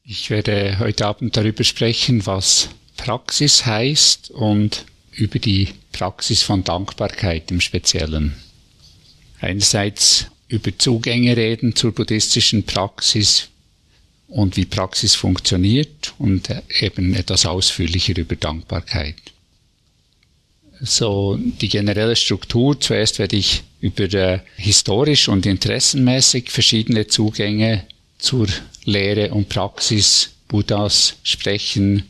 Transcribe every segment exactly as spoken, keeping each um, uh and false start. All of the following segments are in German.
Ich werde heute Abend darüber sprechen, was Praxis heißt und über die Praxis von Dankbarkeit im Speziellen. Einerseits über Zugänge reden zur buddhistischen Praxis und wie Praxis funktioniert und eben etwas ausführlicher über Dankbarkeit. So die generelle Struktur. Zuerst werde ich über äh, historisch und interessenmäßig verschiedene Zugänge zur Lehre und Praxis Buddhas sprechen.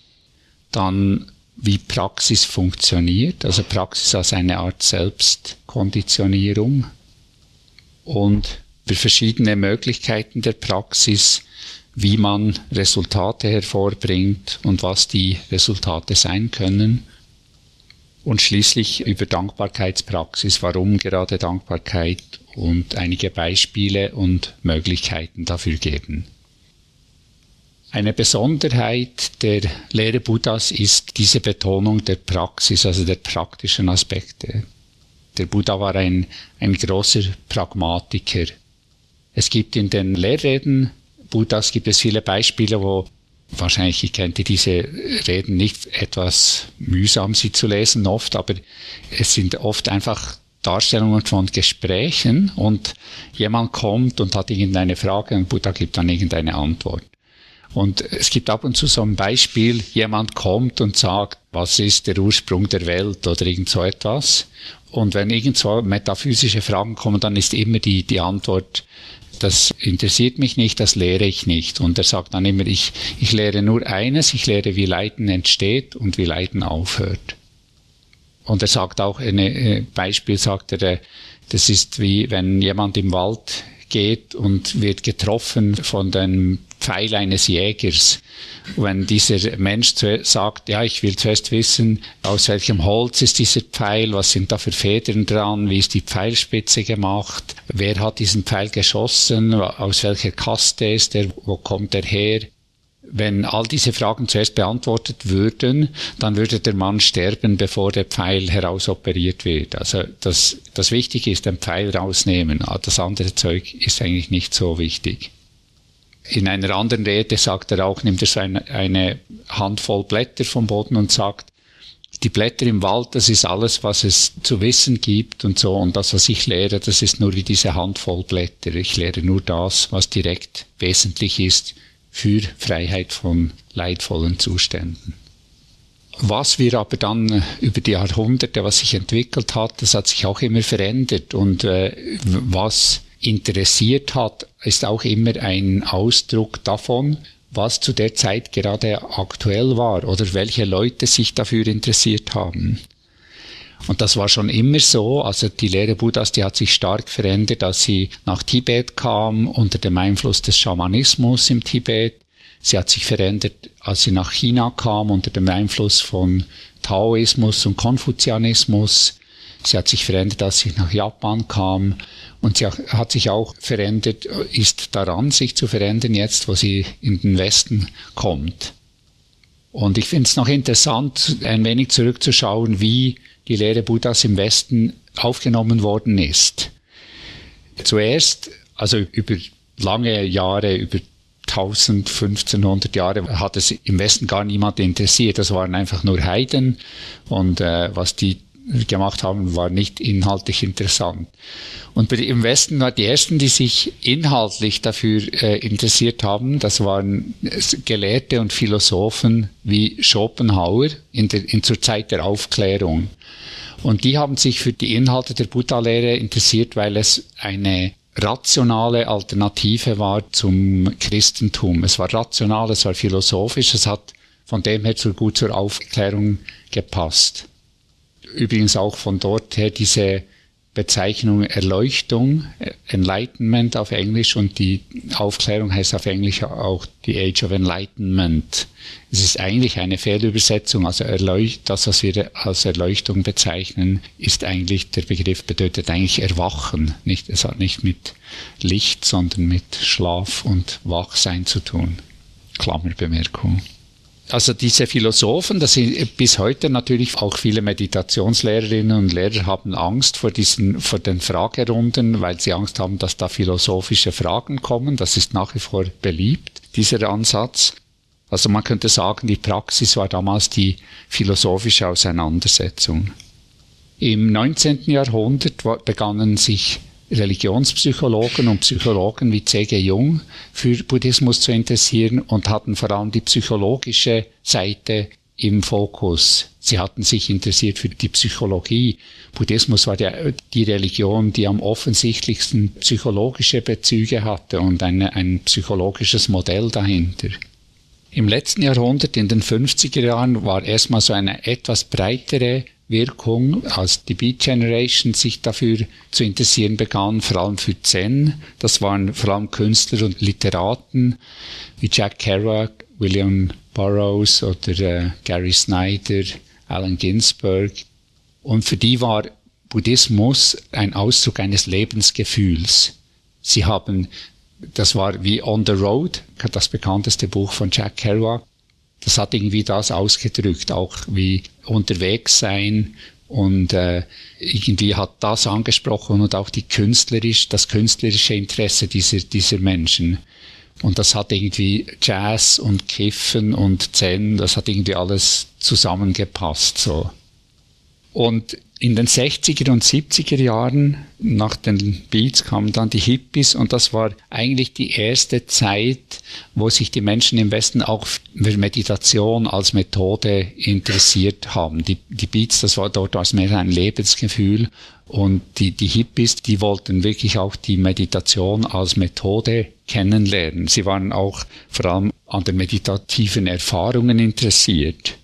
Dann wie Praxis funktioniert, also Praxis als eine Art Selbstkonditionierung. Und über verschiedene Möglichkeiten der Praxis, wie man Resultate hervorbringt und was die Resultate sein können. Und schließlich über Dankbarkeitspraxis, warum gerade Dankbarkeit und einige Beispiele und Möglichkeiten dafür geben. Eine Besonderheit der Lehre Buddhas ist diese Betonung der Praxis, also der praktischen Aspekte. Der Buddha war ein, ein großer Pragmatiker. Es gibt in den Lehrreden Buddhas gibt es viele Beispiele, wo wahrscheinlich, ich kennt diese Reden nicht, etwas mühsam sie zu lesen oft, aber es sind oft einfach Darstellungen von Gesprächen und jemand kommt und hat irgendeine Frage und Buddha gibt dann irgendeine Antwort. Und es gibt ab und zu so ein Beispiel, jemand kommt und sagt, was ist der Ursprung der Welt oder irgend so etwas. Und wenn irgend so metaphysische Fragen kommen, dann ist immer die, die Antwort, das interessiert mich nicht, das lehre ich nicht. Und er sagt dann immer, ich, ich lehre nur eines, ich lehre, wie Leiden entsteht und wie Leiden aufhört. Und er sagt auch, ein Beispiel sagt er, das ist wie wenn jemand im Wald geht und wird getroffen von dem Pfeil eines Jägers. Wenn dieser Mensch sagt, ja, ich will zuerst wissen, aus welchem Holz ist dieser Pfeil, was sind da für Federn dran, wie ist die Pfeilspitze gemacht, wer hat diesen Pfeil geschossen, aus welcher Kaste ist er, wo kommt er her? Wenn all diese Fragen zuerst beantwortet würden, dann würde der Mann sterben, bevor der Pfeil herausoperiert wird. Also das, das Wichtige ist, den Pfeil rausnehmen. Das andere Zeug ist eigentlich nicht so wichtig. In einer anderen Rede sagt er auch, nimmt er so eine, eine Handvoll Blätter vom Boden und sagt, die Blätter im Wald, das ist alles, was es zu wissen gibt und so. Und das, was ich lehre, das ist nur wie diese Handvoll Blätter. Ich lehre nur das, was direkt wesentlich ist für Freiheit von leidvollen Zuständen. Was wir aber dann über die Jahrhunderte, was sich entwickelt hat, das hat sich auch immer verändert. Und äh, was interessiert hat, ist auch immer ein Ausdruck davon, was zu der Zeit gerade aktuell war oder welche Leute sich dafür interessiert haben. Und das war schon immer so, also die Lehre Buddhas, die hat sich stark verändert, als sie nach Tibet kam, unter dem Einfluss des Schamanismus im Tibet. Sie hat sich verändert, als sie nach China kam, unter dem Einfluss von Taoismus und Konfuzianismus. Sie hat sich verändert, als sie nach Japan kam. Und sie hat sich auch verändert, ist daran, sich zu verändern, jetzt, wo sie in den Westen kommt. Und ich finde es noch interessant, ein wenig zurückzuschauen, wie die Lehre Buddhas im Westen aufgenommen worden ist. Zuerst, also über lange Jahre, über tausend, fünfzehnhundert Jahre hat es im Westen gar niemand interessiert. Das waren einfach nur Heiden und äh, was die gemacht haben, war nicht inhaltlich interessant. Und im Westen waren die ersten, die sich inhaltlich dafür äh, interessiert haben, das waren Gelehrte und Philosophen wie Schopenhauer in der, in zur Zeit der Aufklärung. Und die haben sich für die Inhalte der Buddha-Lehre interessiert, weil es eine rationale Alternative war zum Christentum. Es war rational, es war philosophisch, es hat von dem her zur, gut zur Aufklärung gepasst. Übrigens auch von dort her diese Bezeichnung Erleuchtung, Enlightenment auf Englisch, und die Aufklärung heißt auf Englisch auch die Age of Enlightenment. Es ist eigentlich eine Fehlübersetzung, also Erleucht, das, was wir als Erleuchtung bezeichnen, ist eigentlich, der Begriff bedeutet eigentlich Erwachen. Nicht, es hat nicht mit Licht, sondern mit Schlaf und Wachsein zu tun. Klammerbemerkung. Also diese Philosophen, das sind bis heute natürlich auch viele Meditationslehrerinnen und Lehrer haben Angst vor diesen, vor den Fragerunden, weil sie Angst haben, dass da philosophische Fragen kommen. Das ist nach wie vor beliebt. dieser Ansatz. Also man könnte sagen, die Praxis war damals die philosophische Auseinandersetzung. Im neunzehnten Jahrhundert begannen sich Religionspsychologen und Psychologen wie C G Jung für Buddhismus zu interessieren und hatten vor allem die psychologische Seite im Fokus. Sie hatten sich interessiert für die Psychologie. Buddhismus war der, die Religion, die am offensichtlichsten psychologische Bezüge hatte und eine, ein psychologisches Modell dahinter. Im letzten Jahrhundert, in den fünfziger Jahren, war erstmal so eine etwas breitere Wirkung, als die Beat Generation sich dafür zu interessieren begann, vor allem für Zen. Das waren vor allem Künstler und Literaten wie Jack Kerouac, William Burroughs oder äh, Gary Snyder, Allen Ginsberg. Und für die war Buddhismus ein Ausdruck eines Lebensgefühls. Sie haben, das war wie On the Road, das bekannteste Buch von Jack Kerouac. Das hat irgendwie das ausgedrückt, auch wie unterwegs sein, und äh, irgendwie hat das angesprochen und auch die künstlerisch, das künstlerische Interesse dieser, dieser Menschen. Und das hat irgendwie Jazz und Kiffen und Zen, das hat irgendwie alles zusammengepasst, so. Und in den sechziger und siebziger Jahren, nach den Beats, kamen dann die Hippies, und das war eigentlich die erste Zeit, wo sich die Menschen im Westen auch für Meditation als Methode interessiert haben. Die, die Beats, das war dort als mehr ein Lebensgefühl, und die, die Hippies, die wollten wirklich auch die Meditation als Methode kennenlernen. Sie waren auch vor allem an den meditativen Erfahrungen interessiert.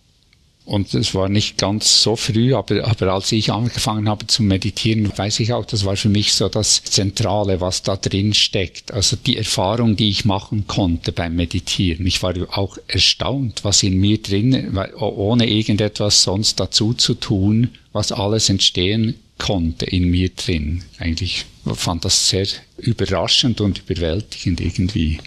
Und es war nicht ganz so früh, aber, aber als ich angefangen habe zu meditieren, weiß ich auch, das war für mich so das Zentrale, was da drin steckt. Also die Erfahrung, die ich machen konnte beim Meditieren. Ich war auch erstaunt, was in mir drin, ohne irgendetwas sonst dazu zu tun, was alles entstehen konnte in mir drin. Eigentlich fand das sehr überraschend und überwältigend irgendwie.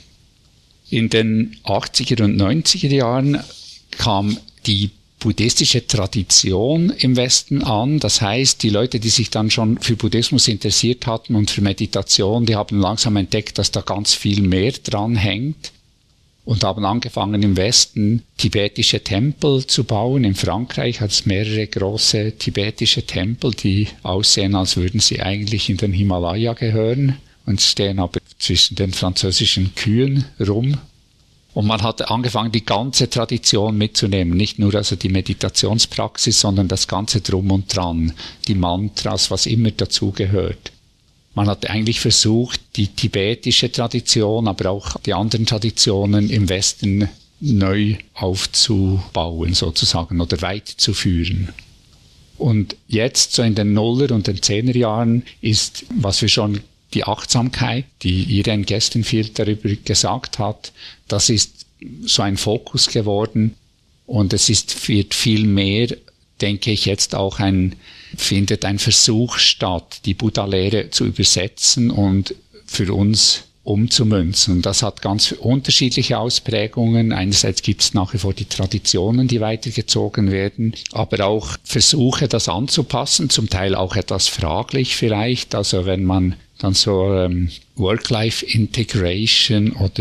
In den achtziger und neunziger Jahren kam die buddhistische Tradition im Westen an. Das heißt, die Leute, die sich dann schon für Buddhismus interessiert hatten und für Meditation, die haben langsam entdeckt, dass da ganz viel mehr dran hängt, und haben angefangen, im Westen tibetische Tempel zu bauen. In Frankreich hat es mehrere große tibetische Tempel, die aussehen, als würden sie eigentlich in den Himalaya gehören, und stehen aber zwischen den französischen Kühen rum. Und man hat angefangen, die ganze Tradition mitzunehmen, nicht nur also die Meditationspraxis, sondern das ganze Drum und Dran, die Mantras, was immer dazugehört. Man hat eigentlich versucht, die tibetische Tradition, aber auch die anderen Traditionen im Westen neu aufzubauen, sozusagen, oder weiterzuführen. Und jetzt, so in den Nuller- und den Zehnerjahren, ist, was wir schon die Achtsamkeit, die Irene Gestenfield darüber gesagt hat, das ist so ein Fokus geworden, und es ist, wird viel mehr, denke ich, jetzt auch ein, findet ein Versuch statt, die Buddha-Lehre zu übersetzen und für uns umzumünzen. Und das hat ganz unterschiedliche Ausprägungen. Einerseits gibt es nach wie vor die Traditionen, die weitergezogen werden, aber auch Versuche, das anzupassen, zum Teil auch etwas fraglich vielleicht. Also wenn man dann so ähm, Work-Life-Integration oder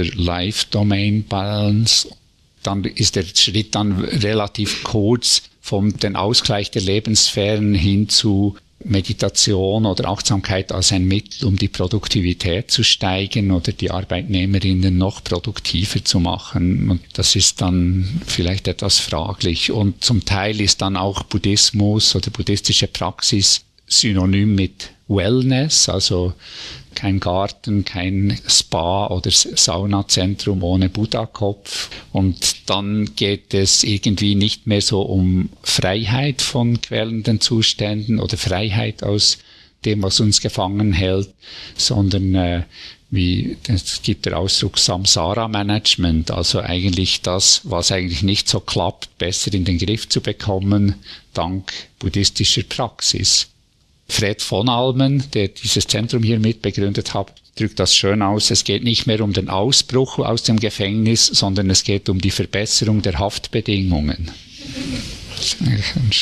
Life-Domain-Balance, dann ist der Schritt dann relativ kurz vom den Ausgleich der Lebenssphären hin zu Meditation oder Achtsamkeit als ein Mittel, um die Produktivität zu steigern oder die Arbeitnehmerinnen noch produktiver zu machen. Und das ist dann vielleicht etwas fraglich. Und zum Teil ist dann auch Buddhismus oder buddhistische Praxis synonym mit Wellness, also kein Garten, kein Spa oder Saunazentrum ohne Buddha-Kopf. Und dann geht es irgendwie nicht mehr so um Freiheit von quälenden Zuständen oder Freiheit aus dem, was uns gefangen hält, sondern äh, wie es gibt der Ausdruck Samsara-Management, also eigentlich das, was eigentlich nicht so klappt, besser in den Griff zu bekommen, dank buddhistischer Praxis. Fred von Almen, der dieses Zentrum hier mitbegründet hat, drückt das schön aus. Es geht nicht mehr um den Ausbruch aus dem Gefängnis, sondern es geht um die Verbesserung der Haftbedingungen.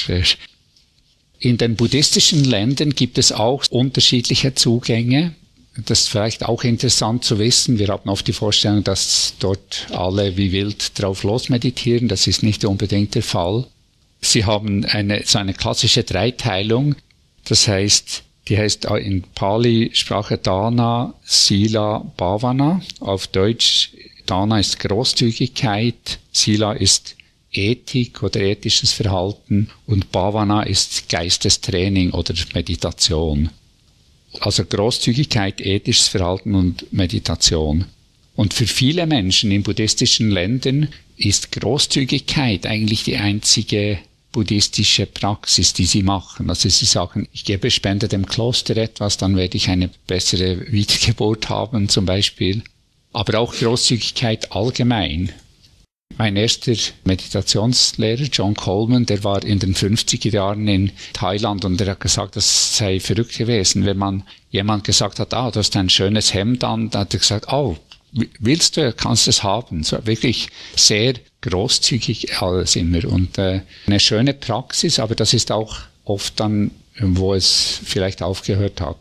In den buddhistischen Ländern gibt es auch unterschiedliche Zugänge. Das ist vielleicht auch interessant zu wissen. Wir haben oft die Vorstellung, dass dort alle wie wild drauf los meditieren. Das ist nicht unbedingt der Fall. Sie haben eine, so eine klassische Dreiteilung. Das heißt, die heißt in Pali-Sprache Dana, Sila, Bhavana. Auf Deutsch, Dana ist Großzügigkeit, Sila ist Ethik oder ethisches Verhalten und Bhavana ist Geistestraining oder Meditation. Also Großzügigkeit, ethisches Verhalten und Meditation. Und für viele Menschen in buddhistischen Ländern ist Großzügigkeit eigentlich die einzige buddhistische Praxis, die sie machen. Also sie sagen, ich gebe, spende dem Kloster etwas, dann werde ich eine bessere Wiedergeburt haben zum Beispiel. Aber auch Großzügigkeit allgemein. Mein erster Meditationslehrer, John Coleman, der war in den fünfziger Jahren in Thailand und er hat gesagt, das sei verrückt gewesen. Wenn man jemand gesagt hat, ah, du hast ein schönes Hemd an, dann hat er gesagt, oh, willst du, kannst es haben. So wirklich sehr großzügig alles immer und äh, eine schöne Praxis, aber das ist auch oft dann, wo es vielleicht aufgehört hat.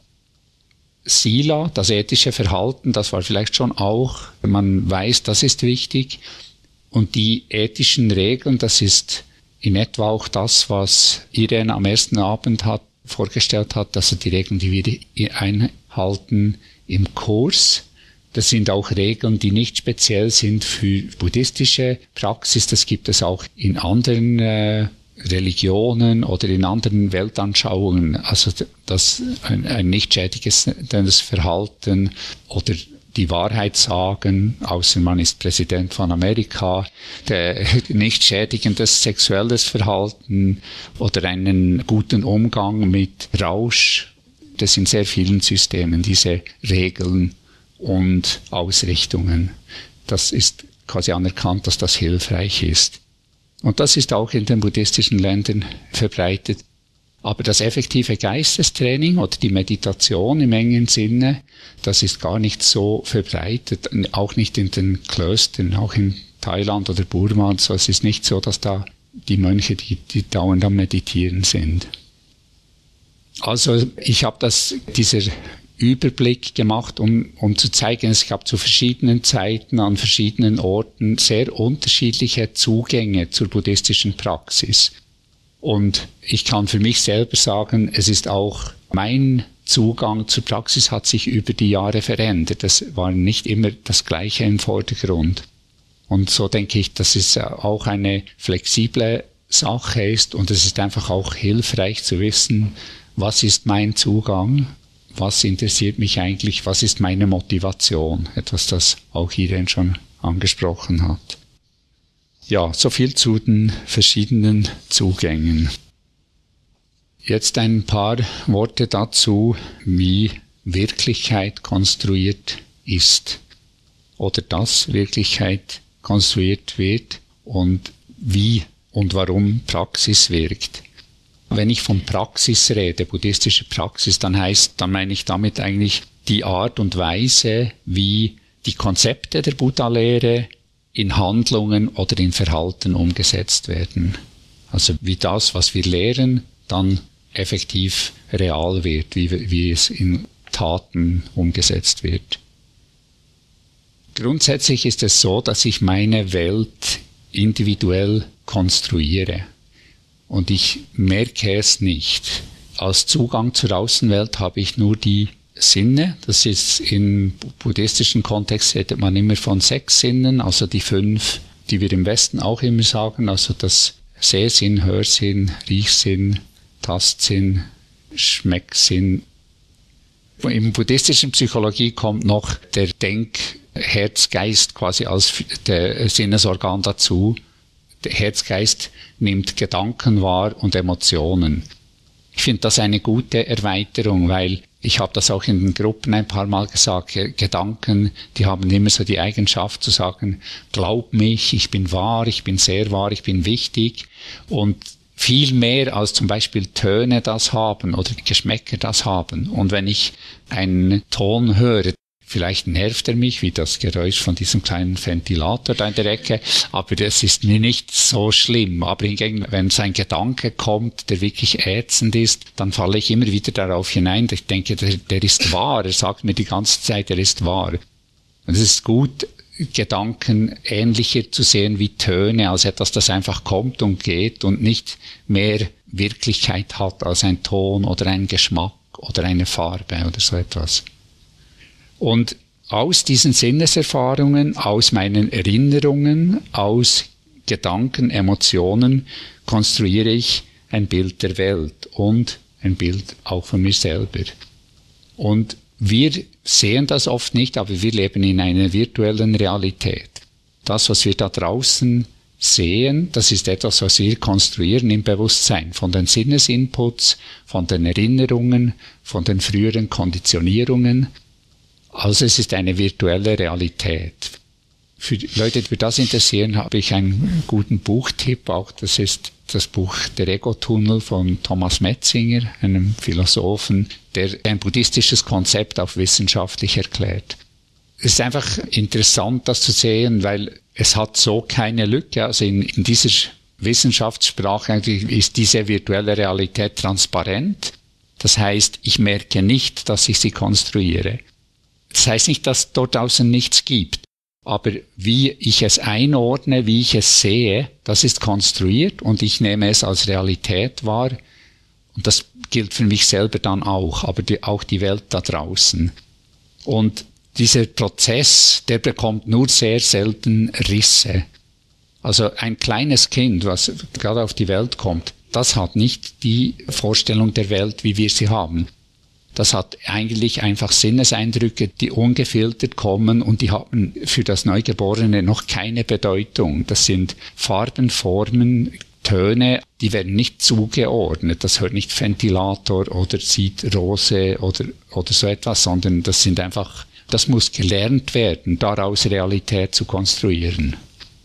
Sila, das ethische Verhalten, das war vielleicht schon auch, man weiß, das ist wichtig. Und die ethischen Regeln, das ist in etwa auch das, was Irene am ersten Abend hat, vorgestellt hat, also die Regeln, die wir einhalten im Kurs. Das sind auch Regeln, die nicht speziell sind für buddhistische Praxis. Das gibt es auch in anderen äh, Religionen oder in anderen Weltanschauungen. Also das ein, ein nicht schädiges Verhalten oder die Wahrheit sagen, außer man ist Präsident von Amerika, der nicht schädigendes sexuelles Verhalten oder einen guten Umgang mit Rausch. Das sind sehr vielen Systemen, diese Regeln und Ausrichtungen. Das ist quasi anerkannt, dass das hilfreich ist. Und das ist auch in den buddhistischen Ländern verbreitet. Aber das effektive Geistestraining oder die Meditation im engen Sinne, das ist gar nicht so verbreitet, auch nicht in den Klöstern, auch in Thailand oder Burma. Also es ist nicht so, dass da die Mönche, die, die dauernd am Meditieren sind. Also ich habe das, dieser Überblick gemacht, um, um zu zeigen, es gab zu verschiedenen Zeiten an verschiedenen Orten sehr unterschiedliche Zugänge zur buddhistischen Praxis. Und ich kann für mich selber sagen, es ist auch mein Zugang zur Praxis hat sich über die Jahre verändert. Das war nicht immer das Gleiche im Vordergrund. Und so denke ich, dass es auch eine flexible Sache ist und es ist einfach auch hilfreich zu wissen, was ist mein Zugang, was interessiert mich eigentlich, was ist meine Motivation. Etwas, das auch Irene schon angesprochen hat. Ja, so viel zu den verschiedenen Zugängen. Jetzt ein paar Worte dazu, wie Wirklichkeit konstruiert ist oder dass Wirklichkeit konstruiert wird und wie und warum Praxis wirkt. Wenn ich von Praxis rede, buddhistische Praxis, dann heißt, dann meine ich damit eigentlich die Art und Weise, wie die Konzepte der Buddha-Lehre in Handlungen oder in Verhalten umgesetzt werden. Also wie das, was wir lehren, dann effektiv real wird, wie, wie es in Taten umgesetzt wird. Grundsätzlich ist es so, dass ich meine Welt individuell konstruiere. Und ich merke es nicht. Als Zugang zur Außenwelt habe ich nur die Sinne. Das ist im buddhistischen Kontext redet man immer von sechs Sinnen, also die fünf, die wir im Westen auch immer sagen, also das Sehsinn, Hörsinn, Riechsinn, Tastsinn, Schmecksinn. Im buddhistischen Psychologie kommt noch der Denk-Herz-Geist quasi als der Sinnesorgan dazu. Der Herzgeist nimmt Gedanken wahr und Emotionen. Ich finde das eine gute Erweiterung, weil ich habe das auch in den Gruppen ein paar Mal gesagt, Gedanken, die haben immer so die Eigenschaft zu sagen, glaub mich, ich bin wahr, ich bin sehr wahr, ich bin wichtig. Und viel mehr als zum Beispiel Töne das haben oder Geschmäcker das haben. Und wenn ich einen Ton höre, Vielleicht nervt er mich, wie das Geräusch von diesem kleinen Ventilator da in der Ecke, aber das ist mir nicht so schlimm. Aber hingegen, wenn so ein Gedanke kommt, der wirklich ätzend ist, dann falle ich immer wieder darauf hinein. Ich denke, der, der ist wahr. Er sagt mir die ganze Zeit, er ist wahr. Und es ist gut, Gedanken ähnlicher zu sehen wie Töne, als etwas, das einfach kommt und geht und nicht mehr Wirklichkeit hat als ein Ton oder ein Geschmack oder eine Farbe oder so etwas. Und aus diesen Sinneserfahrungen, aus meinen Erinnerungen, aus Gedanken, Emotionen konstruiere ich ein Bild der Welt und ein Bild auch von mir selber. Und wir sehen das oft nicht, aber wir leben in einer virtuellen Realität. Das, was wir da draußen sehen, das ist etwas, was wir konstruieren im Bewusstsein, von den Sinnesinputs, von den Erinnerungen, von den früheren Konditionierungen. Also es ist eine virtuelle Realität. Für die Leute, die das interessieren, habe ich einen guten Buchtipp. Auch das ist das Buch Der Ego-Tunnel von Thomas Metzinger, einem Philosophen, der ein buddhistisches Konzept auch wissenschaftlich erklärt. Es ist einfach interessant, das zu sehen, weil es hat so keine Lücke. Also in, in dieser Wissenschaftssprache eigentlich ist diese virtuelle Realität transparent. Das heißt, ich merke nicht, dass ich sie konstruiere. Das heißt nicht, dass dort außen nichts gibt, aber wie ich es einordne, wie ich es sehe, das ist konstruiert und ich nehme es als Realität wahr und das gilt für mich selber dann auch, aber die, auch die Welt da draußen. Und dieser Prozess, der bekommt nur sehr selten Risse. Also ein kleines Kind, was gerade auf die Welt kommt, das hat nicht die Vorstellung der Welt, wie wir sie haben. Das hat eigentlich einfach Sinneseindrücke, die ungefiltert kommen und die haben für das Neugeborene noch keine Bedeutung. Das sind Farben, Formen, Töne, die werden nicht zugeordnet. Das hört nicht Ventilator oder sieht Rose oder, oder so etwas, sondern das sind einfach, das muss gelernt werden, daraus Realität zu konstruieren.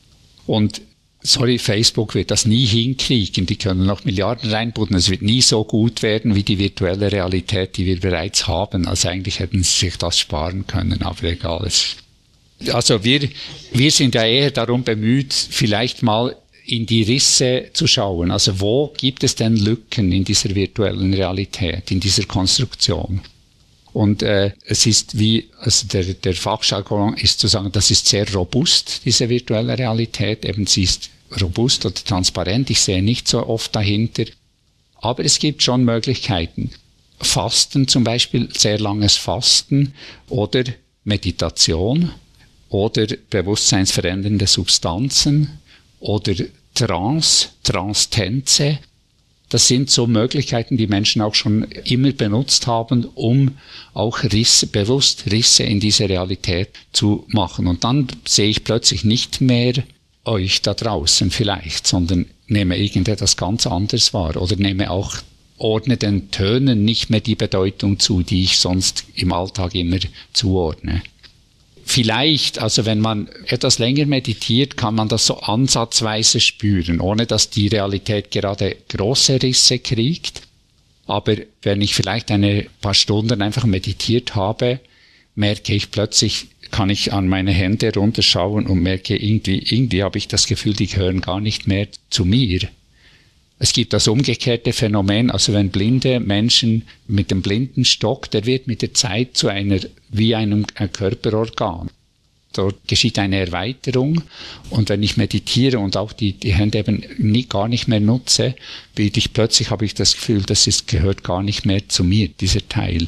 Und sorry, Facebook wird das nie hinkriegen. Die können noch Milliarden reinbutten. Es wird nie so gut werden wie die virtuelle Realität, die wir bereits haben. Also eigentlich hätten sie sich das sparen können, aber egal. Also wir, wir sind ja eher darum bemüht, vielleicht mal in die Risse zu schauen. Also wo gibt es denn Lücken in dieser virtuellen Realität, in dieser Konstruktion? Und äh, es ist wie, also der, der Fachjargon ist zu sagen, das ist sehr robust, diese virtuelle Realität. Eben sie ist robust oder transparent, ich sehe nicht so oft dahinter. Aber es gibt schon Möglichkeiten. Fasten zum Beispiel, sehr langes Fasten oder Meditation oder bewusstseinsverändernde Substanzen oder Trance, Trance-Tänze. Das sind so Möglichkeiten, die Menschen auch schon immer benutzt haben, um auch Risse, bewusst Risse in diese Realität zu machen. Und dann sehe ich plötzlich nicht mehr euch da draußen vielleicht, sondern nehme irgendetwas ganz anderes wahr oder nehme auch, ordne den Tönen nicht mehr die Bedeutung zu, die ich sonst im Alltag immer zuordne. Vielleicht, also wenn man etwas länger meditiert, kann man das so ansatzweise spüren, ohne dass die Realität gerade große Risse kriegt. Aber wenn ich vielleicht eine paar Stunden einfach meditiert habe, merke ich plötzlich, kann ich an meine Hände runterschauen und merke, irgendwie, irgendwie habe ich das Gefühl, die gehören gar nicht mehr zu mir. Es gibt das umgekehrte Phänomen, also wenn blinde Menschen mit dem Blindenstock, der wird mit der Zeit zu einer, wie einem Körperorgan. Dort geschieht eine Erweiterung und wenn ich meditiere und auch die, die Hände eben nie, gar nicht mehr nutze, bin ich plötzlich, habe ich das Gefühl, das ist, gehört gar nicht mehr zu mir, dieser Teil.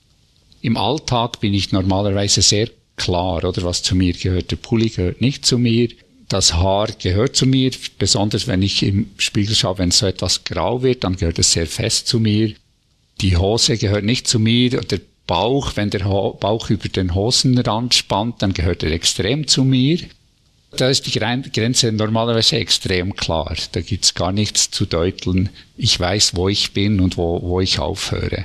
Im Alltag bin ich normalerweise sehr klar, oder was zu mir gehört. Der Pulli gehört nicht zu mir. Das Haar gehört zu mir, besonders wenn ich im Spiegel schaue, wenn es so etwas grau wird, dann gehört es sehr fest zu mir. Die Hose gehört nicht zu mir. Der Bauch, wenn der Bauch über den Hosenrand spannt, dann gehört er extrem zu mir. Da ist die Grenze normalerweise extrem klar. Da gibt's gar nichts zu deuteln. Ich weiß, wo ich bin und wo, wo ich aufhöre.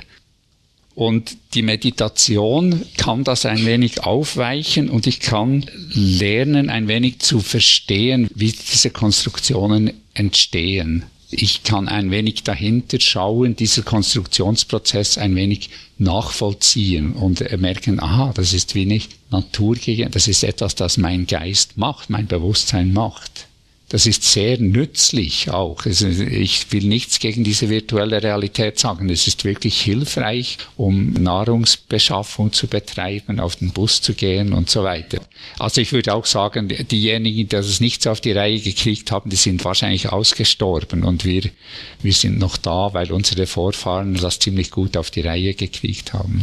Und die Meditation kann das ein wenig aufweichen und ich kann lernen, ein wenig zu verstehen, wie diese Konstruktionen entstehen. Ich kann ein wenig dahinter schauen, dieser Konstruktionsprozess ein wenig nachvollziehen und merken, aha, das ist wie nicht naturgegeben, das ist etwas, das mein Geist macht, mein Bewusstsein macht. Das ist sehr nützlich auch. Also ich will nichts gegen diese virtuelle Realität sagen. Es ist wirklich hilfreich, um Nahrungsbeschaffung zu betreiben, auf den Bus zu gehen und so weiter. Also ich würde auch sagen, diejenigen, die das nicht so auf die Reihe gekriegt haben, die sind wahrscheinlich ausgestorben und wir, wir sind noch da, weil unsere Vorfahren das ziemlich gut auf die Reihe gekriegt haben.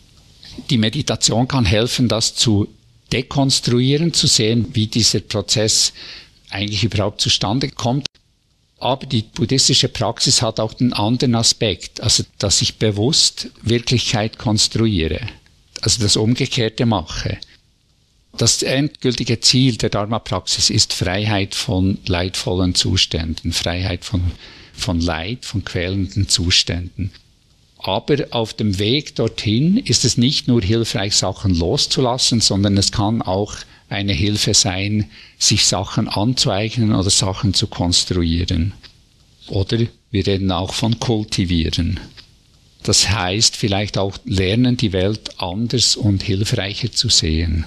Die Meditation kann helfen, das zu dekonstruieren, zu sehen, wie dieser Prozess eigentlich überhaupt zustande kommt. Aber die buddhistische Praxis hat auch den anderen Aspekt, also dass ich bewusst Wirklichkeit konstruiere, also das Umgekehrte mache. Das endgültige Ziel der Dharma-Praxis ist Freiheit von leidvollen Zuständen, Freiheit von, von Leid, von quälenden Zuständen. Aber auf dem Weg dorthin ist es nicht nur hilfreich, Sachen loszulassen, sondern es kann auch eine Hilfe sein, sich Sachen anzueignen oder Sachen zu konstruieren. Oder wir reden auch von kultivieren. Das heißt vielleicht auch lernen, die Welt anders und hilfreicher zu sehen.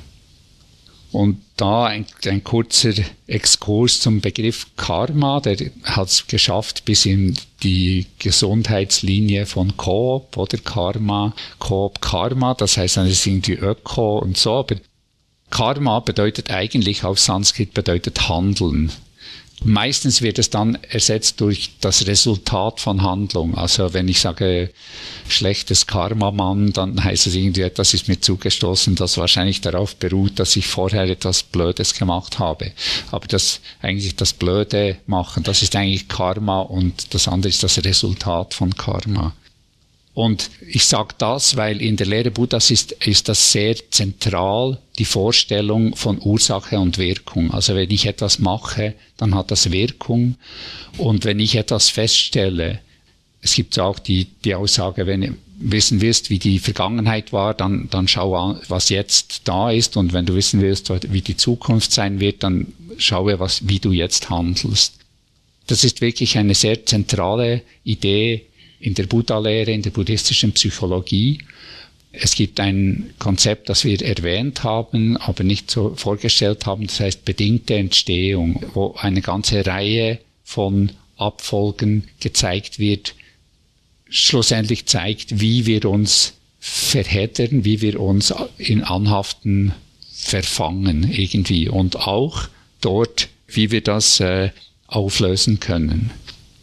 Und da ein, ein kurzer Exkurs zum Begriff Karma, der hat es geschafft bis in die Gesundheitslinie von Coop oder Karma, Coop Karma, das heißt, das ist irgendwie Öko und so, aber Karma bedeutet eigentlich auf Sanskrit bedeutet Handeln. Meistens wird es dann ersetzt durch das Resultat von Handlung. Also wenn ich sage, schlechtes Karma-Mann, dann heißt es irgendwie, etwas ist mir zugestoßen, das wahrscheinlich darauf beruht, dass ich vorher etwas Blödes gemacht habe. Aber das eigentlich das Blöde machen, das ist eigentlich Karma und das andere ist das Resultat von Karma. Und ich sage das, weil in der Lehre Buddhas ist, ist das sehr zentral, die Vorstellung von Ursache und Wirkung. Also wenn ich etwas mache, dann hat das Wirkung. Und wenn ich etwas feststelle, es gibt auch die, die Aussage, wenn du wissen willst, wie die Vergangenheit war, dann, dann schau an, was jetzt da ist. Und wenn du wissen willst, wie die Zukunft sein wird, dann schaue, was, wie du jetzt handelst. Das ist wirklich eine sehr zentrale Idee in der Buddha-Lehre, in der buddhistischen Psychologie. Es gibt ein Konzept, das wir erwähnt haben, aber nicht so vorgestellt haben, das heißt bedingte Entstehung, wo eine ganze Reihe von Abfolgen gezeigt wird, schlussendlich zeigt, wie wir uns verheddern, wie wir uns in Anhaften verfangen irgendwie und auch dort, wie wir das äh, auflösen können.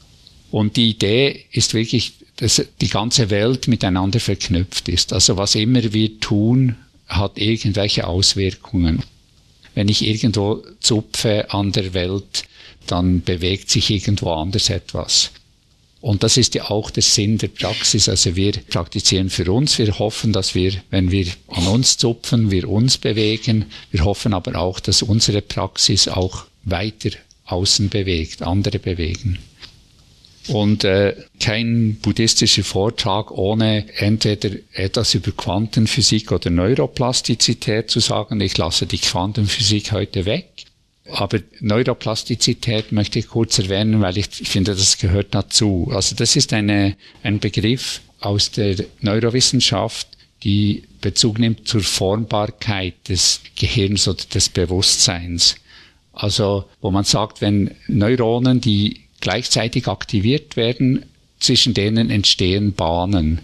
Und die Idee ist wirklich, dass die ganze Welt miteinander verknüpft ist. Also was immer wir tun, hat irgendwelche Auswirkungen. Wenn ich irgendwo zupfe an der Welt, dann bewegt sich irgendwo anders etwas. Und das ist ja auch der Sinn der Praxis. Also wir praktizieren für uns. Wir hoffen, dass wir, wenn wir an uns zupfen, wir uns bewegen. Wir hoffen aber auch, dass unsere Praxis auch weiter außen bewegt, andere bewegen. Und äh, kein buddhistischer Vortrag ohne entweder etwas über Quantenphysik oder Neuroplastizität zu sagen. Ich lasse die Quantenphysik heute weg. Aber Neuroplastizität möchte ich kurz erwähnen, weil ich finde, das gehört dazu. Also das ist eine, ein Begriff aus der Neurowissenschaft, die Bezug nimmt zur Formbarkeit des Gehirns oder des Bewusstseins. Also wo man sagt, wenn Neuronen, die gleichzeitig aktiviert werden, zwischen denen entstehen Bahnen.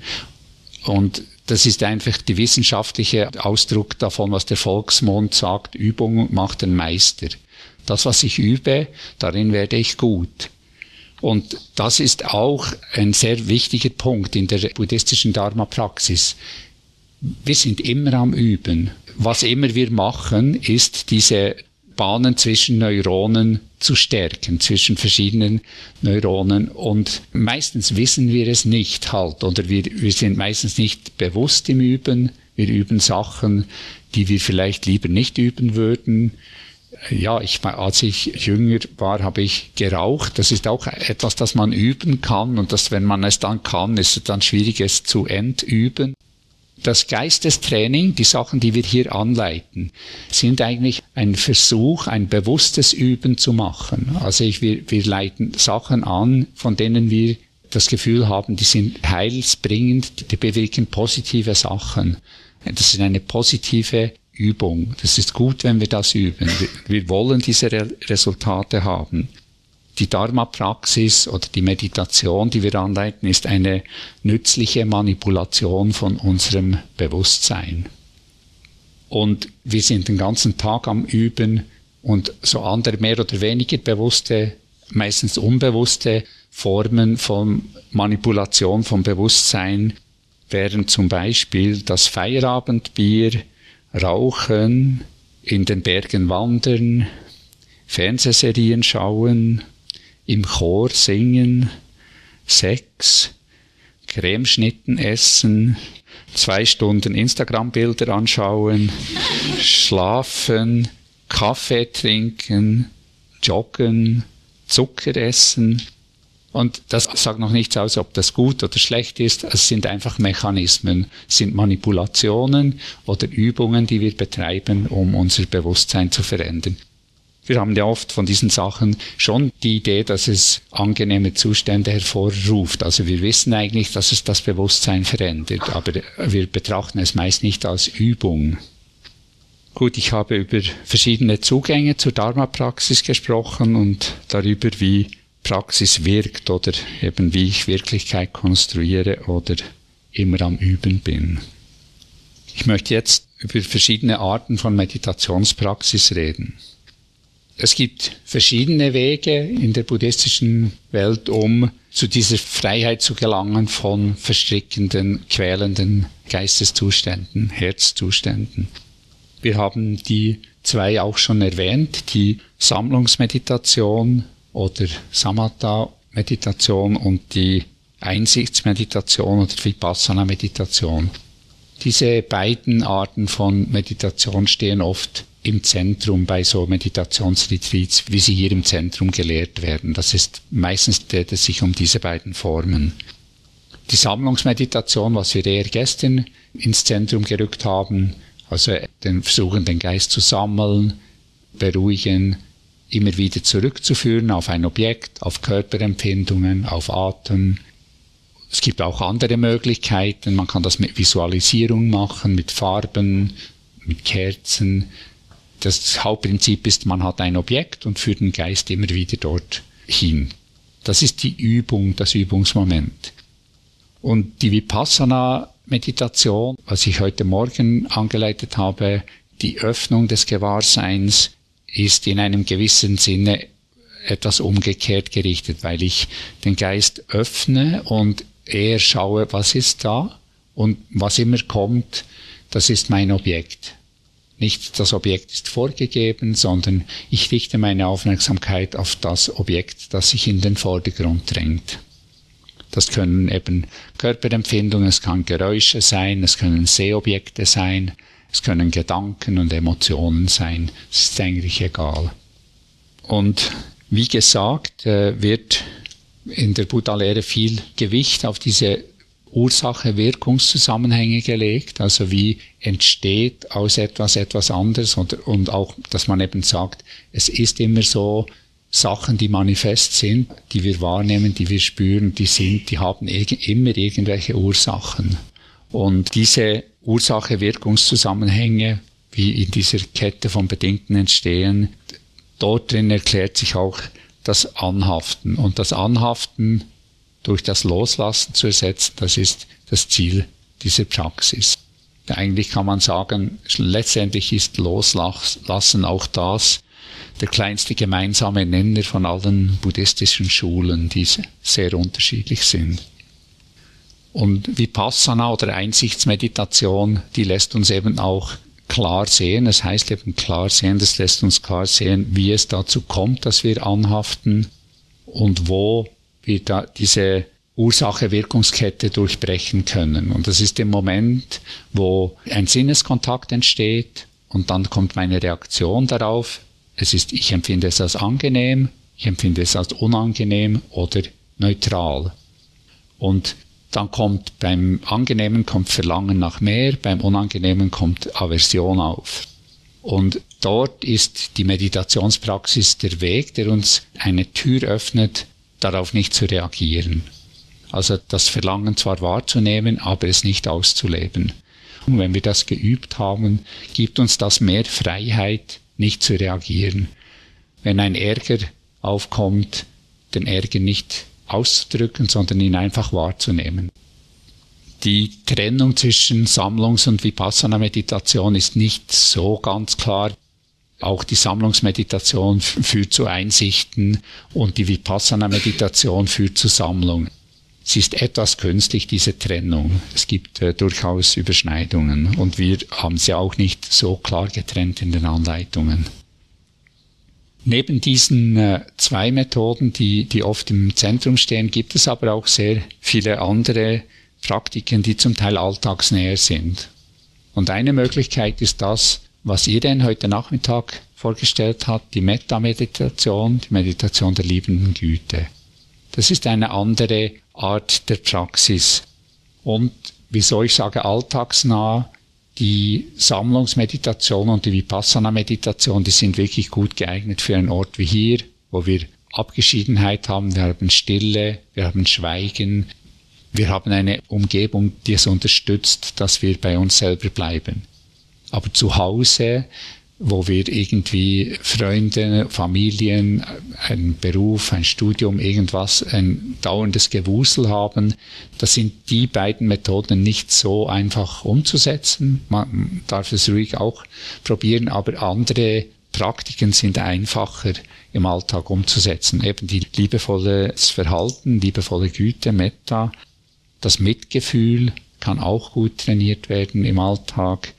Und das ist einfach der wissenschaftliche Ausdruck davon, was der Volksmund sagt, Übung macht den Meister. Das, was ich übe, darin werde ich gut. Und das ist auch ein sehr wichtiger Punkt in der buddhistischen Dharma-Praxis. Wir sind immer am Üben. Was immer wir machen, ist diese Bahnen zwischen Neuronen zu stärken, zwischen verschiedenen Neuronen. Und meistens wissen wir es nicht halt, oder wir, wir sind meistens nicht bewusst im Üben. Wir üben Sachen, die wir vielleicht lieber nicht üben würden. Ja, ich, als ich jünger war, habe ich geraucht. Das ist auch etwas, das man üben kann. Und das, wenn man es dann kann, ist es dann schwierig, es zu entüben. Das Geistestraining, die Sachen, die wir hier anleiten, sind eigentlich ein Versuch, ein bewusstes Üben zu machen. Also ich, wir, wir leiten Sachen an, von denen wir das Gefühl haben, die sind heilsbringend, die bewirken positive Sachen. Das ist eine positive Übung. Das ist gut, wenn wir das üben. Wir, wir wollen diese Re- Resultate haben. Die Dharma-Praxis oder die Meditation, die wir anleiten, ist eine nützliche Manipulation von unserem Bewusstsein. Und wir sind den ganzen Tag am Üben und so andere mehr oder weniger bewusste, meistens unbewusste Formen von Manipulation vom Bewusstsein wären zum Beispiel das Feierabendbier, Rauchen, in den Bergen wandern, Fernsehserien schauen, im Chor singen, Sex, Cremeschnitten essen, zwei Stunden Instagram-Bilder anschauen, schlafen, Kaffee trinken, joggen, Zucker essen. Und das sagt noch nichts aus, ob das gut oder schlecht ist. Es sind einfach Mechanismen, es sind Manipulationen oder Übungen, die wir betreiben, um unser Bewusstsein zu verändern. Wir haben ja oft von diesen Sachen schon die Idee, dass es angenehme Zustände hervorruft. Also wir wissen eigentlich, dass es das Bewusstsein verändert, aber wir betrachten es meist nicht als Übung. Gut, ich habe über verschiedene Zugänge zur Dharma-Praxis gesprochen und darüber, wie Praxis wirkt oder eben wie ich Wirklichkeit konstruiere oder immer am Üben bin. Ich möchte jetzt über verschiedene Arten von Meditationspraxis reden. Es gibt verschiedene Wege in der buddhistischen Welt, um zu dieser Freiheit zu gelangen von verstrickenden, quälenden Geisteszuständen, Herzzuständen. Wir haben die zwei auch schon erwähnt, die Sammlungsmeditation oder Samatha-Meditation und die Einsichtsmeditation oder Vipassana-Meditation. Diese beiden Arten von Meditation stehen oft im Zentrum bei so Meditationsretreats, wie sie hier im Zentrum gelehrt werden. Das ist meistens dreht es sich um diese beiden Formen. Die Sammlungsmeditation, was wir eher gestern ins Zentrum gerückt haben, also den Versuchen, den Geist zu sammeln, beruhigen, immer wieder zurückzuführen auf ein Objekt, auf Körperempfindungen, auf Atem. Es gibt auch andere Möglichkeiten. Man kann das mit Visualisierung machen, mit Farben, mit Kerzen. Das Hauptprinzip ist, man hat ein Objekt und führt den Geist immer wieder dorthin. Das ist die Übung, das Übungsmoment. Und die Vipassana-Meditation, was ich heute Morgen angeleitet habe, die Öffnung des Gewahrseins, ist in einem gewissen Sinne etwas umgekehrt gerichtet, weil ich den Geist öffne und eher schaue, was ist da und was immer kommt, das ist mein Objekt. Nicht das Objekt ist vorgegeben, sondern ich richte meine Aufmerksamkeit auf das Objekt, das sich in den Vordergrund drängt. Das können eben Körperempfindungen, es kann Geräusche sein, es können Sehobjekte sein, es können Gedanken und Emotionen sein. Es ist eigentlich egal. Und wie gesagt, wird in der Buddha-Lehre viel Gewicht auf diese Ursache-Wirkungszusammenhänge gelegt, also wie entsteht aus etwas etwas anderes und, und auch, dass man eben sagt, es ist immer so, Sachen, die manifest sind, die wir wahrnehmen, die wir spüren, die sind, die haben irg- immer irgendwelche Ursachen. Und diese Ursache-Wirkungszusammenhänge, wie in dieser Kette von Bedingten entstehen, dort drin erklärt sich auch das Anhaften. Und das Anhaften durch das Loslassen zu ersetzen, das ist das Ziel dieser Praxis. Eigentlich kann man sagen, letztendlich ist Loslassen auch das, der kleinste gemeinsame Nenner von allen buddhistischen Schulen, die sehr unterschiedlich sind. Und Vipassana oder Einsichtsmeditation, die lässt uns eben auch klar sehen, das heißt eben klar sehen, das lässt uns klar sehen, wie es dazu kommt, dass wir anhaften und wo wir da diese Ursache-Wirkungskette durchbrechen können. Und das ist im Moment, wo ein Sinneskontakt entsteht und dann kommt meine Reaktion darauf. Es ist, ich empfinde es als angenehm, ich empfinde es als unangenehm oder neutral. Und Dann kommt beim Angenehmen kommt Verlangen nach mehr, beim Unangenehmen kommt Aversion auf. Und dort ist die Meditationspraxis der Weg, der uns eine Tür öffnet, darauf nicht zu reagieren. Also das Verlangen zwar wahrzunehmen, aber es nicht auszuleben. Und wenn wir das geübt haben, gibt uns das mehr Freiheit, nicht zu reagieren. Wenn ein Ärger aufkommt, den Ärger nicht auszudrücken, sondern ihn einfach wahrzunehmen. Die Trennung zwischen Sammlungs- und Vipassana-Meditation ist nicht so ganz klar. Auch die Sammlungsmeditation führt zu Einsichten und die Vipassana-Meditation führt zu Sammlung. Es ist etwas künstlich, diese Trennung. Es gibt äh, durchaus Überschneidungen und wir haben sie auch nicht so klar getrennt in den Anleitungen. Neben diesen äh, zwei Methoden, die, die oft im Zentrum stehen, gibt es aber auch sehr viele andere Praktiken, die zum Teil alltagsnäher sind. Und eine Möglichkeit ist das, was Irene heute Nachmittag vorgestellt hat, die Metta-Meditation, die Meditation der liebenden Güte. Das ist eine andere Art der Praxis. Und wieso ich sage alltagsnah, die Sammlungsmeditation und die Vipassana-Meditation, die sind wirklich gut geeignet für einen Ort wie hier, wo wir Abgeschiedenheit haben, wir haben Stille, wir haben Schweigen, wir haben eine Umgebung, die es unterstützt, dass wir bei uns selber bleiben. Aber zu Hause, wo wir irgendwie Freunde, Familien, einen Beruf, ein Studium, irgendwas, ein dauerndes Gewusel haben, das sind die beiden Methoden nicht so einfach umzusetzen. Man darf es ruhig auch probieren, aber andere Praktiken sind einfacher im Alltag umzusetzen. Eben die liebevolles Verhalten, liebevolle Güte, Metta, das Mitgefühl kann auch gut trainiert werden im Alltag.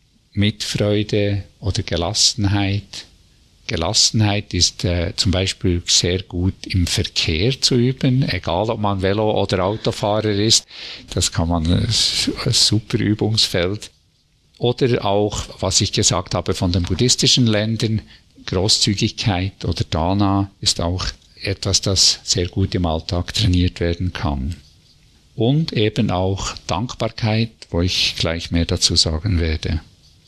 Mitfreude oder Gelassenheit. Gelassenheit ist äh, zum Beispiel sehr gut im Verkehr zu üben, egal ob man Velo- oder Autofahrer ist. Das kann man äh, ein super Übungsfeld. Oder auch, was ich gesagt habe von den buddhistischen Ländern, Großzügigkeit oder Dana ist auch etwas, das sehr gut im Alltag trainiert werden kann. Und eben auch Dankbarkeit, wo ich gleich mehr dazu sagen werde.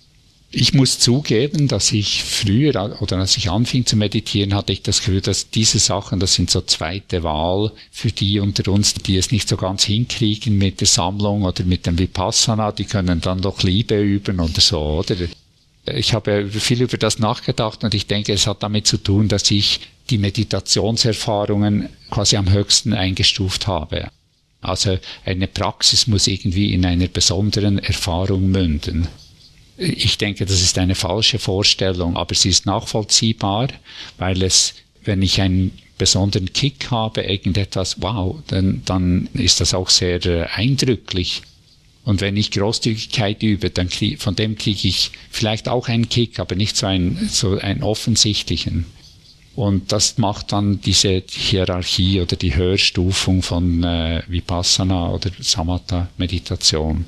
Ich muss zugeben, dass ich früher, oder als ich anfing zu meditieren, hatte ich das Gefühl, dass diese Sachen, das sind so zweite Wahl für die unter uns, die es nicht so ganz hinkriegen mit der Sammlung oder mit dem Vipassana, die können dann doch Liebe üben oder so, oder? Ich habe viel über das nachgedacht und ich denke, es hat damit zu tun, dass ich die Meditationserfahrungen quasi am höchsten eingestuft habe. Also eine Praxis muss irgendwie in einer besonderen Erfahrung münden. Ich denke, das ist eine falsche Vorstellung, aber sie ist nachvollziehbar, weil es, wenn ich einen besonderen Kick habe, irgendetwas, wow, dann, dann ist das auch sehr äh, eindrücklich. Und wenn ich Großzügigkeit übe, dann krieg, von dem kriege ich vielleicht auch einen Kick, aber nicht so einen, so einen offensichtlichen. Und das macht dann diese Hierarchie oder die Höherstufung von äh, Vipassana oder Samatha-Meditation.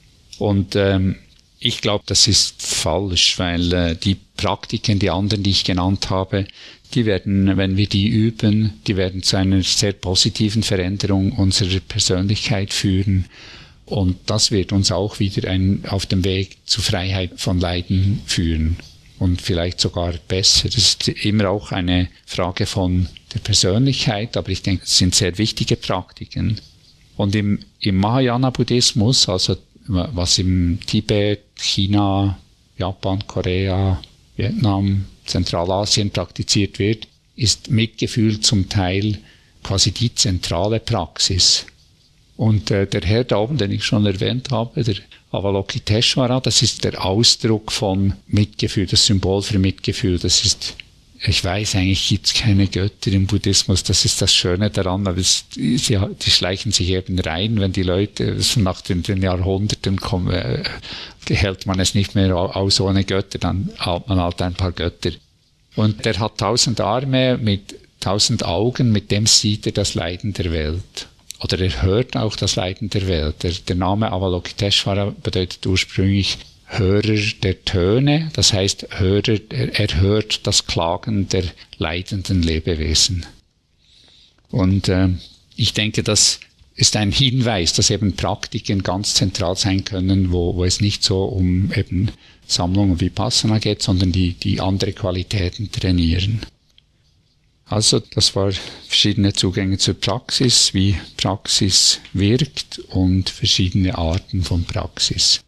Und ähm, ich glaube, das ist falsch, weil äh, die Praktiken, die anderen, die ich genannt habe, die werden, wenn wir die üben, die werden zu einer sehr positiven Veränderung unserer Persönlichkeit führen. Und das wird uns auch wieder ein, auf dem Weg zu Freiheit von Leiden führen. Und vielleicht sogar besser. Das ist immer auch eine Frage von der Persönlichkeit, aber ich denke, es sind sehr wichtige Praktiken. Und im, im Mahayana-Buddhismus, also was im Tibet, China, Japan, Korea, Vietnam, Zentralasien praktiziert wird, ist Mitgefühl zum Teil quasi die zentrale Praxis. Und äh, der Herr da oben, den ich schon erwähnt habe, der Avalokiteshvara, das ist der Ausdruck von Mitgefühl, das Symbol für Mitgefühl. Das ist, ich weiß, eigentlich gibt es keine Götter im Buddhismus, das ist das Schöne daran, aber es, sie, die schleichen sich eben rein, wenn die Leute, nach den, den Jahrhunderten kommen, äh, hält man es nicht mehr aus ohne Götter, dann hat man halt ein paar Götter. Und der hat tausend Arme mit tausend Augen, mit dem sieht er das Leiden der Welt. Oder er hört auch das Leiden der Welt. Der, der Name Avalokiteshvara bedeutet ursprünglich Hörer der Töne, das heißt, Hörer, er, er hört das Klagen der leidenden Lebewesen. Und äh, ich denke, dass ist ein Hinweis, dass eben Praktiken ganz zentral sein können, wo, wo es nicht so um eben Sammlungen wie Vipassana geht, sondern die, die andere Qualitäten trainieren. Also das war verschiedene Zugänge zur Praxis, wie Praxis wirkt und verschiedene Arten von Praxis.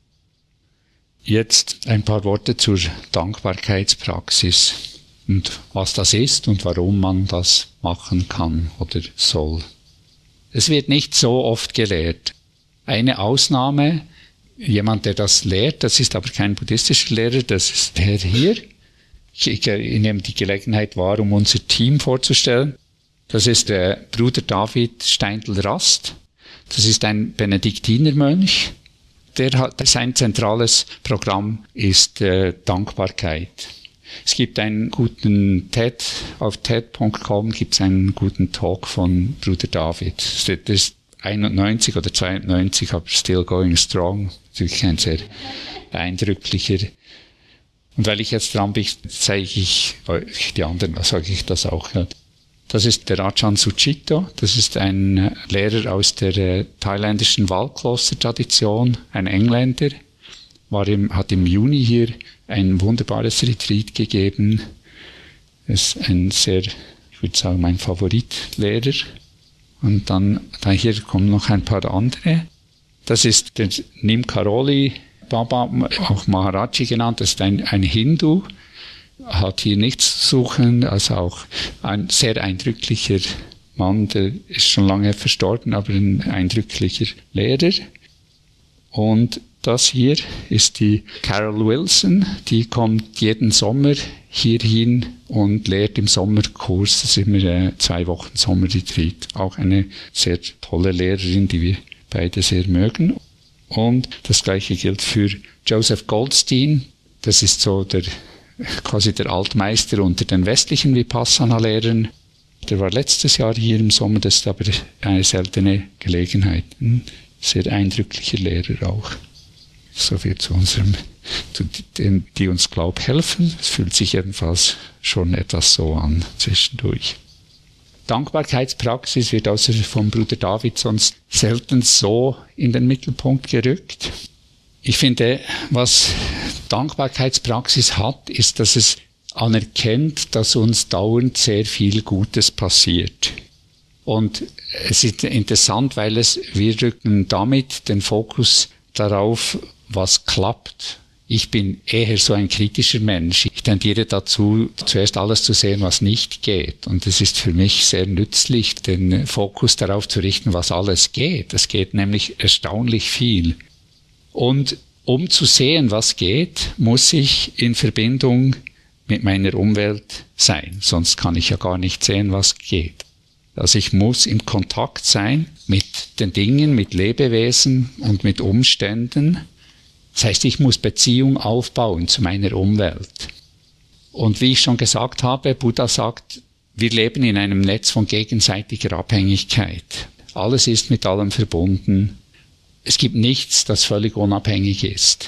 Jetzt ein paar Worte zur Dankbarkeitspraxis und was das ist und warum man das machen kann oder soll. Es wird nicht so oft gelehrt. Eine Ausnahme, jemand, der das lehrt, das ist aber kein buddhistischer Lehrer, das ist der hier. Ich, ich, ich nehme die Gelegenheit wahr, um unser Team vorzustellen. Das ist der Bruder David Steindl-Rast. Das ist ein Benediktinermönch. Der hat, sein zentrales Programm ist äh, Dankbarkeit. Es gibt einen guten TED, auf TED Punkt com gibt es einen guten Talk von Bruder David. Das ist einundneunzig oder zweiundneunzig, aber still going strong. Natürlich ein sehr eindrücklicher. Und weil ich jetzt dran bin, zeige ich euch die anderen, sage ich das auch. Das ist der Ajahn Sucitto, das ist ein Lehrer aus der äh, thailändischen Waldkloster-Tradition, ein Engländer, war im, hat im Juni hier ein wunderbares Retreat gegeben. Ist ein sehr, ich würde sagen, mein Favoritlehrer. Und dann, da hier kommen noch ein paar andere. Das ist der Nim Karoli Baba, auch Maharaji genannt, das ist ein, ein Hindu, hat hier nichts zu suchen, also auch ein sehr eindrücklicher Mann, der ist schon lange verstorben, aber ein eindrücklicher Lehrer. Und das hier ist die Carol Wilson, die kommt jeden Sommer hierhin und lehrt im Sommerkurs, das ist immer äh, zwei Wochen Sommerretreat. Auch eine sehr tolle Lehrerin, die wir beide sehr mögen. Und das Gleiche gilt für Joseph Goldstein, das ist so der, quasi der Altmeister unter den westlichen Vipassana-Lehrern. Der war letztes Jahr hier im Sommer, das ist aber eine seltene Gelegenheit. Ein sehr eindrücklicher Lehrer auch. So viel zu unserem, zu denen, die uns Glaub helfen. Es fühlt sich jedenfalls schon etwas so an zwischendurch. Dankbarkeitspraxis wird außer vom Bruder David sonst selten so in den Mittelpunkt gerückt. Ich finde, was Dankbarkeitspraxis hat, ist, dass es anerkennt, dass uns dauernd sehr viel Gutes passiert. Und es ist interessant, weil es, wir rücken damit den Fokus darauf, was klappt. Ich bin eher so ein kritischer Mensch. Ich tendiere dazu, zuerst alles zu sehen, was nicht geht. Und es ist für mich sehr nützlich, den Fokus darauf zu richten, was alles geht. Es geht nämlich erstaunlich viel. Und um zu sehen, was geht, muss ich in Verbindung mit meiner Umwelt sein. Sonst kann ich ja gar nicht sehen, was geht. Also ich muss im Kontakt sein mit den Dingen, mit Lebewesen und mit Umständen. Das heißt, ich muss Beziehung aufbauen zu meiner Umwelt. Und wie ich schon gesagt habe, Buddha sagt, wir leben in einem Netz von gegenseitiger Abhängigkeit. Alles ist mit allem verbunden. Es gibt nichts, das völlig unabhängig ist.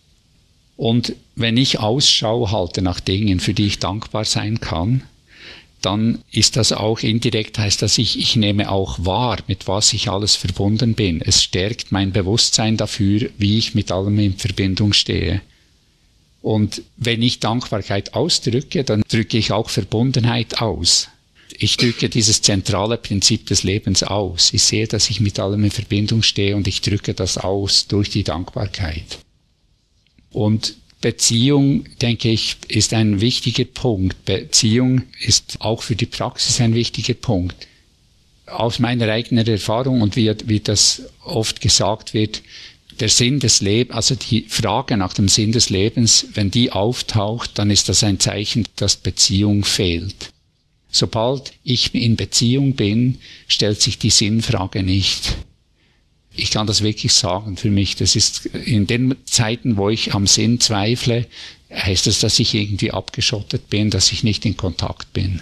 Und wenn ich Ausschau halte nach Dingen, für die ich dankbar sein kann, dann ist das auch indirekt, heißt das, ich, ich nehme auch wahr, mit was ich alles verbunden bin. Es stärkt mein Bewusstsein dafür, wie ich mit allem in Verbindung stehe. Und wenn ich Dankbarkeit ausdrücke, dann drücke ich auch Verbundenheit aus. Ich drücke dieses zentrale Prinzip des Lebens aus. Ich sehe, dass ich mit allem in Verbindung stehe und ich drücke das aus durch die Dankbarkeit. Und Beziehung, denke ich, ist ein wichtiger Punkt. Beziehung ist auch für die Praxis ein wichtiger Punkt. Aus meiner eigenen Erfahrung und wie, wie das oft gesagt wird, der Sinn des Lebens, also die Frage nach dem Sinn des Lebens, wenn die auftaucht, dann ist das ein Zeichen, dass Beziehung fehlt. Sobald ich in Beziehung bin, stellt sich die Sinnfrage nicht. Ich kann das wirklich sagen für mich. Das ist in den Zeiten, wo ich am Sinn zweifle, heißt das, dass ich irgendwie abgeschottet bin, dass ich nicht in Kontakt bin.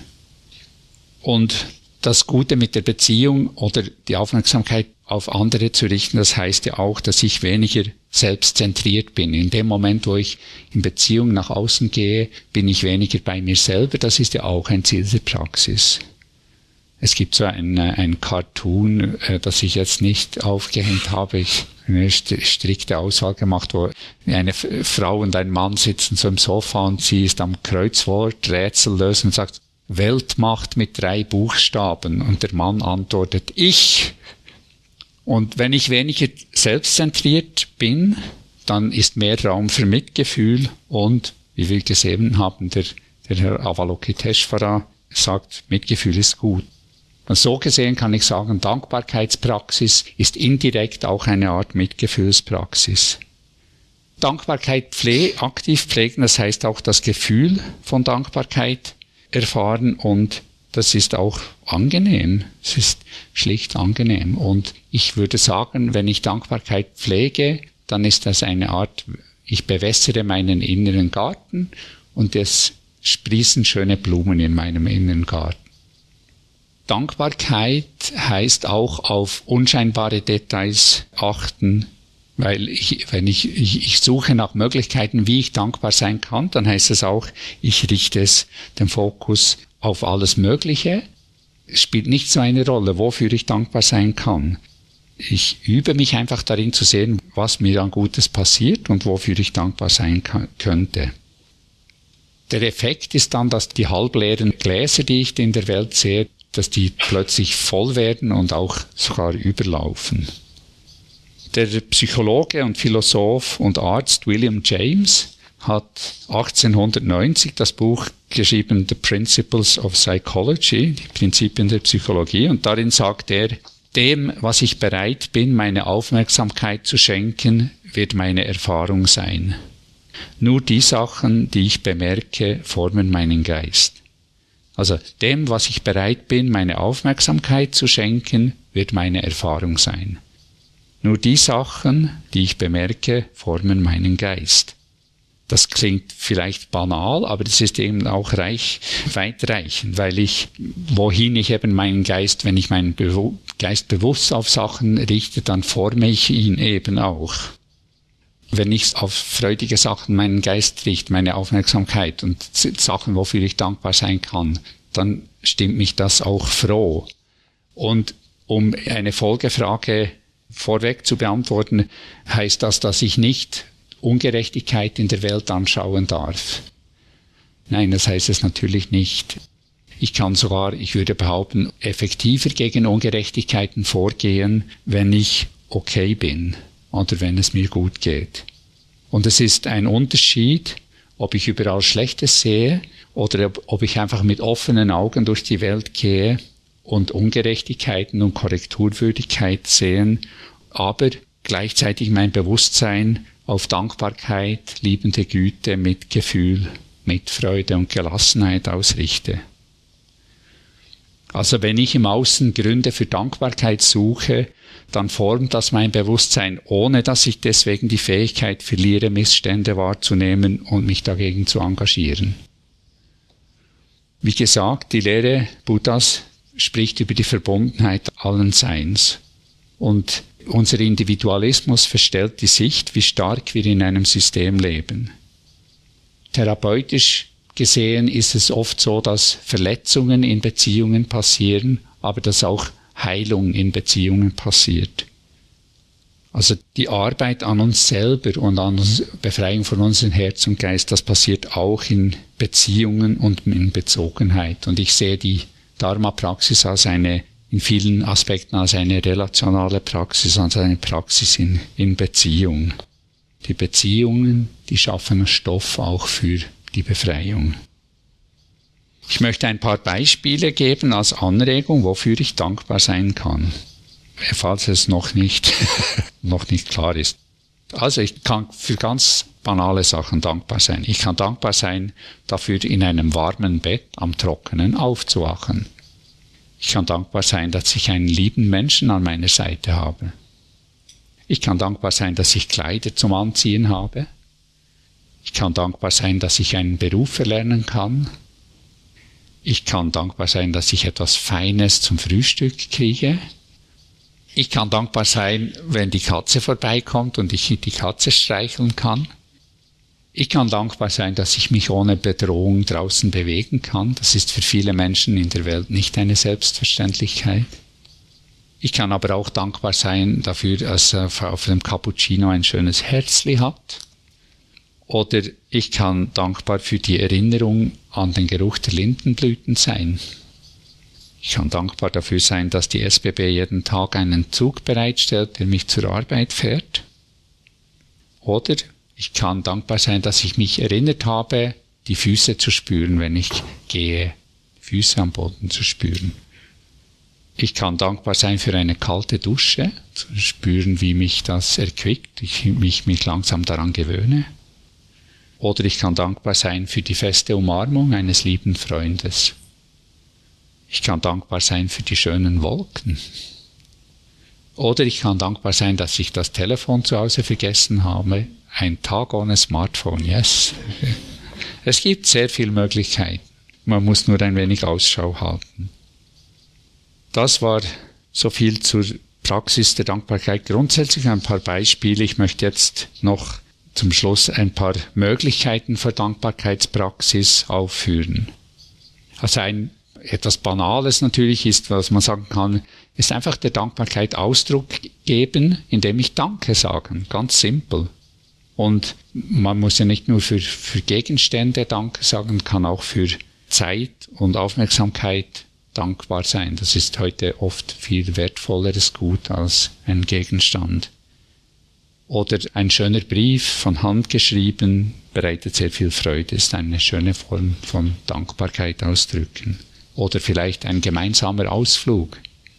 Und das Gute mit der Beziehung oder die Aufmerksamkeit auf andere zu richten, das heißt ja auch, dass ich weniger selbstzentriert bin. In dem Moment, wo ich in Beziehung nach außen gehe, bin ich weniger bei mir selber. Das ist ja auch ein Ziel der Praxis. Es gibt so ein, ein Cartoon, das ich jetzt nicht aufgehängt habe. Ich habe eine strikte Auswahl gemacht, wo eine Frau und ein Mann sitzen so im Sofa und sie ist am Kreuzwort Rätsel lösen und sagt, Weltmacht mit drei Buchstaben. Und der Mann antwortet, ich. Und wenn ich weniger selbstzentriert bin, dann ist mehr Raum für Mitgefühl und, wie wir gesehen haben, der, der Herr Avalokiteshvara sagt, Mitgefühl ist gut. Und so gesehen kann ich sagen, Dankbarkeitspraxis ist indirekt auch eine Art Mitgefühlspraxis. Dankbarkeit pfle- aktiv pflegen, das heißt auch das Gefühl von Dankbarkeit erfahren und das ist auch angenehm. Es ist schlicht angenehm. Und ich würde sagen, wenn ich Dankbarkeit pflege, dann ist das eine Art, ich bewässere meinen inneren Garten und es sprießen schöne Blumen in meinem inneren Garten. Dankbarkeit heißt auch auf unscheinbare Details achten, weil ich, wenn ich, ich, ich suche nach Möglichkeiten, wie ich dankbar sein kann, dann heißt es auch, ich richte es, den Fokus auf alles Mögliche. Es spielt nicht so eine Rolle, wofür ich dankbar sein kann. Ich übe mich einfach darin zu sehen, was mir an Gutes passiert und wofür ich dankbar sein kann, könnte. Der Effekt ist dann, dass die halbleeren Gläser, die ich in der Welt sehe, dass die plötzlich voll werden und auch sogar überlaufen. Der Psychologe und Philosoph und Arzt William James hat achtzehnhundertneunzig das Buch geschrieben, The Principles of Psychology, die Prinzipien der Psychologie, und darin sagt er, dem, was ich bereit bin, meine Aufmerksamkeit zu schenken, wird meine Erfahrung sein. Nur die Sachen, die ich bemerke, formen meinen Geist. Also dem, was ich bereit bin, meine Aufmerksamkeit zu schenken, wird meine Erfahrung sein. Nur die Sachen, die ich bemerke, formen meinen Geist. Das klingt vielleicht banal, aber das ist eben auch reich, weitreichend, weil ich, wohin ich eben meinen Geist, wenn ich meinen Be- Geist bewusst auf Sachen richte, dann forme ich ihn eben auch. Wenn ich auf freudige Sachen meinen Geist richte, meine Aufmerksamkeit und Sachen, wofür ich dankbar sein kann, dann stimmt mich das auch froh. Und um eine Folgefrage vorweg zu beantworten, heißt das, dass ich nicht Ungerechtigkeit in der Welt anschauen darf. Nein, das heißt es natürlich nicht. Ich kann sogar, ich würde behaupten, effektiver gegen Ungerechtigkeiten vorgehen, wenn ich okay bin oder wenn es mir gut geht. Und es ist ein Unterschied, ob ich überall Schlechtes sehe oder ob, ob ich einfach mit offenen Augen durch die Welt gehe und Ungerechtigkeiten und Korrekturwürdigkeit sehen, aber gleichzeitig mein Bewusstsein auf Dankbarkeit, liebende Güte, Mitgefühl, Mitfreude und Gelassenheit ausrichte. Also wenn ich im Außen Gründe für Dankbarkeit suche, dann formt das mein Bewusstsein, ohne dass ich deswegen die Fähigkeit verliere, Missstände wahrzunehmen und mich dagegen zu engagieren. Wie gesagt, die Lehre Buddhas spricht über die Verbundenheit allen Seins. Und unser Individualismus verstellt die Sicht, wie stark wir in einem System leben. Therapeutisch gesehen ist es oft so, dass Verletzungen in Beziehungen passieren, aber dass auch Heilung in Beziehungen passiert. Also die Arbeit an uns selber und an uns, Befreiung von unserem Herz und Geist, das passiert auch in Beziehungen und in Bezogenheit. Und ich sehe die Dharma-Praxis als eine, in vielen Aspekten als eine relationale Praxis, als eine Praxis in, in Beziehung. Die Beziehungen, die schaffen Stoff auch für die Befreiung. Ich möchte ein paar Beispiele geben als Anregung, wofür ich dankbar sein kann, falls es noch nicht, noch nicht klar ist. Also ich kann für ganz banale Sachen dankbar sein. Ich kann dankbar sein dafür, in einem warmen Bett am Trockenen aufzuwachen. Ich kann dankbar sein, dass ich einen lieben Menschen an meiner Seite habe. Ich kann dankbar sein, dass ich Kleider zum Anziehen habe. Ich kann dankbar sein, dass ich einen Beruf erlernen kann. Ich kann dankbar sein, dass ich etwas Feines zum Frühstück kriege. Ich kann dankbar sein, wenn die Katze vorbeikommt und ich die Katze streicheln kann. Ich kann dankbar sein, dass ich mich ohne Bedrohung draußen bewegen kann. Das ist für viele Menschen in der Welt nicht eine Selbstverständlichkeit. Ich kann aber auch dankbar sein dafür, dass er auf dem Cappuccino ein schönes Herzli hat. Oder ich kann dankbar für die Erinnerung an den Geruch der Lindenblüten sein. Ich kann dankbar dafür sein, dass die S B B jeden Tag einen Zug bereitstellt, der mich zur Arbeit fährt. Oder ich kann dankbar sein, dass ich mich erinnert habe, die Füße zu spüren, wenn ich gehe, Füße am Boden zu spüren. Ich kann dankbar sein für eine kalte Dusche, zu spüren, wie mich das erquickt, ich mich, mich langsam daran gewöhne. Oder ich kann dankbar sein für die feste Umarmung eines lieben Freundes. Ich kann dankbar sein für die schönen Wolken. Oder ich kann dankbar sein, dass ich das Telefon zu Hause vergessen habe. Ein Tag ohne Smartphone, yes. Es gibt sehr viele Möglichkeiten. Man muss nur ein wenig Ausschau halten. Das war so viel zur Praxis der Dankbarkeit. Grundsätzlich ein paar Beispiele. Ich möchte jetzt noch zum Schluss ein paar Möglichkeiten für Dankbarkeitspraxis aufführen. Also ein etwas Banales natürlich ist, was man sagen kann, ist einfach der Dankbarkeit Ausdruck geben, indem ich Danke sage. Ganz simpel. Und man muss ja nicht nur für, für Gegenstände Danke sagen, kann auch für Zeit und Aufmerksamkeit dankbar sein. Das ist heute oft viel wertvolleres Gut als ein Gegenstand. Oder ein schöner Brief von Hand geschrieben bereitet sehr viel Freude, ist eine schöne Form von Dankbarkeit ausdrücken. Oder vielleicht ein gemeinsamer Ausflug.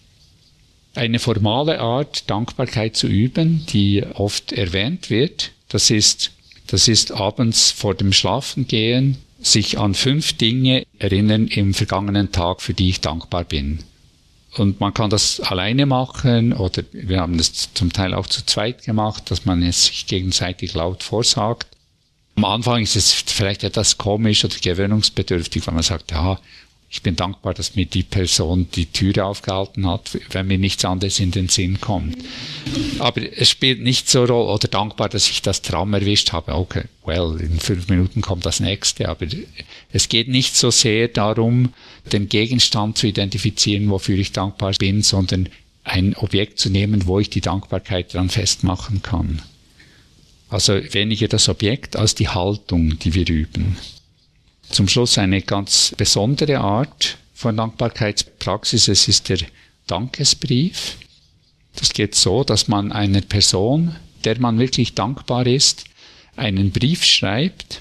Eine formale Art, Dankbarkeit zu üben, die oft erwähnt wird, das ist, das ist abends vor dem Schlafengehen sich an fünf Dinge erinnern im vergangenen Tag, für die ich dankbar bin. Und man kann das alleine machen oder wir haben das zum Teil auch zu zweit gemacht, dass man es sich gegenseitig laut vorsagt. Am Anfang ist es vielleicht etwas komisch oder gewöhnungsbedürftig, weil man sagt, ja, ich bin dankbar, dass mir die Person die Türe aufgehalten hat, wenn mir nichts anderes in den Sinn kommt. Aber es spielt nicht so Rolle, oder dankbar, dass ich das Tram erwischt habe. Okay, well, in fünf Minuten kommt das nächste. Aber es geht nicht so sehr darum, den Gegenstand zu identifizieren, wofür ich dankbar bin, sondern ein Objekt zu nehmen, wo ich die Dankbarkeit dran festmachen kann. Also weniger das Objekt als die Haltung, die wir üben. Zum Schluss eine ganz besondere Art von Dankbarkeitspraxis. Es ist der Dankesbrief. Das geht so, dass man einer Person, der man wirklich dankbar ist, einen Brief schreibt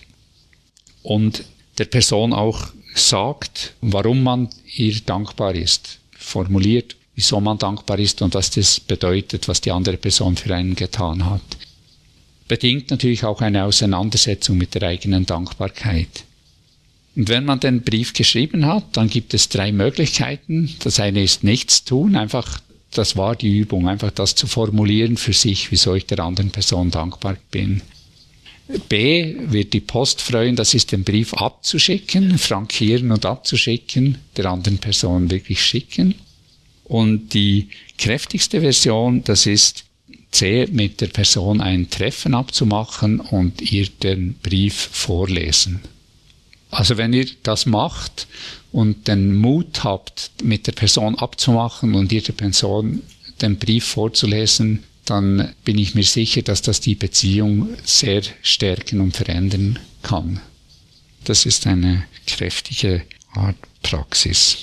und der Person auch sagt, warum man ihr dankbar ist. Formuliert, wieso man dankbar ist und was das bedeutet, was die andere Person für einen getan hat. Bedingt natürlich auch eine Auseinandersetzung mit der eigenen Dankbarkeit. Und wenn man den Brief geschrieben hat, dann gibt es drei Möglichkeiten. Das eine ist nichts tun, einfach, das war die Übung, einfach das zu formulieren für sich, wieso ich der anderen Person dankbar bin. B, wird die Post freuen, das ist den Brief abzuschicken, frankieren und abzuschicken, der anderen Person wirklich schicken. Und die kräftigste Version, das ist C, mit der Person ein Treffen abzumachen und ihr den Brief vorlesen. Also wenn ihr das macht und den Mut habt, mit der Person abzumachen und ihr der Person den Brief vorzulesen, dann bin ich mir sicher, dass das die Beziehung sehr stärken und verändern kann. Das ist eine kräftige Art Praxis.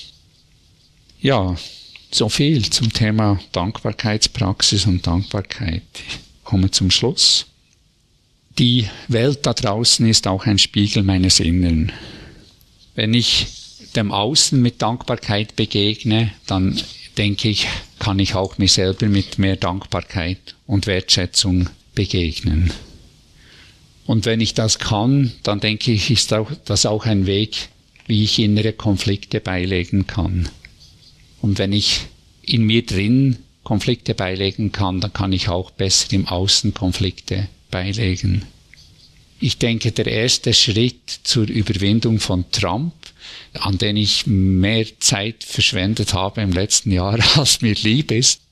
Ja, so viel zum Thema Dankbarkeitspraxis und Dankbarkeit. Ich komme zum Schluss. Die Welt da draußen ist auch ein Spiegel meines Innern. Wenn ich dem Außen mit Dankbarkeit begegne, dann denke ich, kann ich auch mir selber mit mehr Dankbarkeit und Wertschätzung begegnen. Und wenn ich das kann, dann denke ich, ist auch, das auch ein Weg, wie ich innere Konflikte beilegen kann. Und wenn ich in mir drin Konflikte beilegen kann, dann kann ich auch besser im Außen Konflikte beilegen. Ich denke, der erste Schritt zur Überwindung von Trump, an den ich mehr Zeit verschwendet habe im letzten Jahr, als mir lieb ist,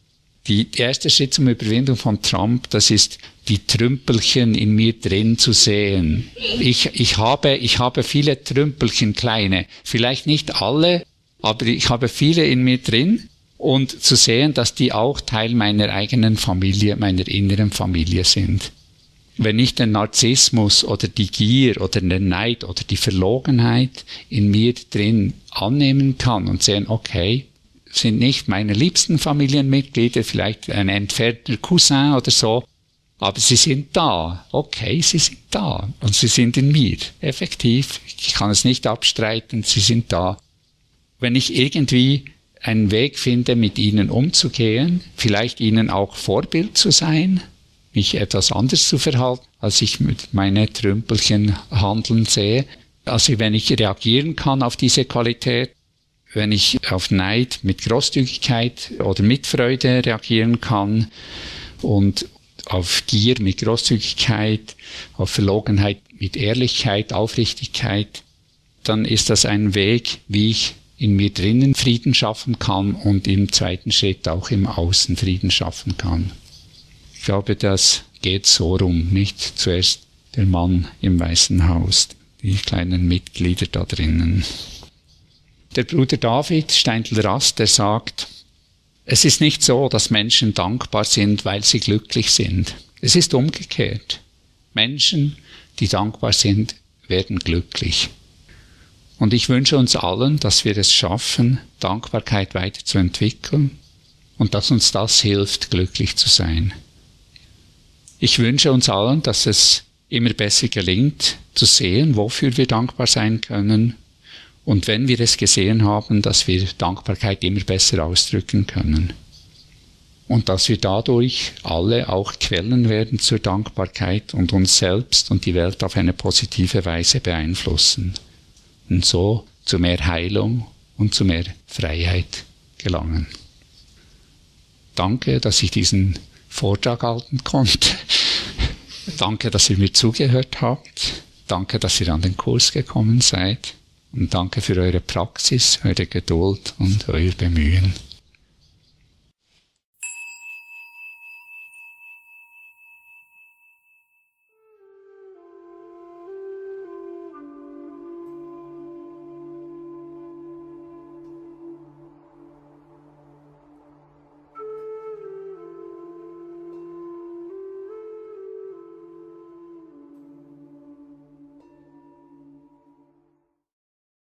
Die erste Schritt zur Überwindung von Trump, das ist, die Trümpelchen in mir drin zu sehen. Ich, ich habe, ich habe viele Trümpelchen, kleine. Vielleicht nicht alle, aber ich habe viele in mir drin. Und zu sehen, dass die auch Teil meiner eigenen Familie, meiner inneren Familie sind. Wenn ich den Narzissmus oder die Gier oder den Neid oder die Verlogenheit in mir drin annehmen kann und sehen, okay, sind nicht meine liebsten Familienmitglieder, vielleicht ein entfernter Cousin oder so, aber sie sind da. Okay, sie sind da und sie sind in mir. Effektiv, ich kann es nicht abstreiten, sie sind da. Wenn ich irgendwie einen Weg finde, mit ihnen umzugehen, vielleicht ihnen auch Vorbild zu sein, mich etwas anders zu verhalten, als ich mit meinen Trümpelchen handeln sehe. Also wenn ich reagieren kann auf diese Qualität, wenn ich auf Neid mit Großzügigkeit oder mit Freude reagieren kann und auf Gier mit Großzügigkeit, auf Verlogenheit mit Ehrlichkeit, Aufrichtigkeit, dann ist das ein Weg, wie ich in mir drinnen Frieden schaffen kann und im zweiten Schritt auch im Außen Frieden schaffen kann. Ich glaube, das geht so rum, nicht zuerst der Mann im Weißen Haus, die kleinen Mitglieder da drinnen. Der Bruder David Steindl-Rast, der sagt, es ist nicht so, dass Menschen dankbar sind, weil sie glücklich sind. Es ist umgekehrt. Menschen, die dankbar sind, werden glücklich. Und ich wünsche uns allen, dass wir es schaffen, Dankbarkeit weiterzuentwickeln und dass uns das hilft, glücklich zu sein. Ich wünsche uns allen, dass es immer besser gelingt, zu sehen, wofür wir dankbar sein können und wenn wir es gesehen haben, dass wir Dankbarkeit immer besser ausdrücken können. Und dass wir dadurch alle auch Quellen werden zur Dankbarkeit und uns selbst und die Welt auf eine positive Weise beeinflussen. Und so zu mehr Heilung und zu mehr Freiheit gelangen. Danke, dass ich diesen Vortrag halten konnte. Danke, dass ihr mir zugehört habt. Danke, dass ihr an den Kurs gekommen seid. Und danke für eure Praxis, eure Geduld und euer Bemühen.